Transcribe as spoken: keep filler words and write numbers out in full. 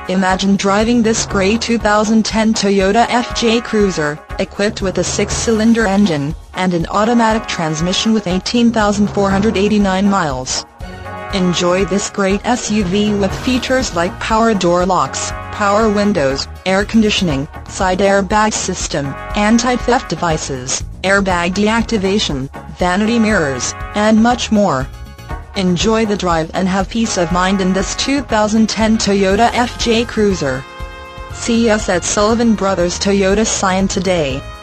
Imagine driving this grey two thousand ten Toyota F J Cruiser, equipped with a six-cylinder engine, and an automatic transmission with eighteen thousand four hundred eighty-nine miles. Enjoy this great S U V with features like power door locks, power windows, air conditioning, side airbag system, anti-theft devices, airbag deactivation, vanity mirrors, and much more. Enjoy the drive and have peace of mind in this two thousand ten Toyota F J Cruiser. See us at Sullivan Brothers Toyota Scion today.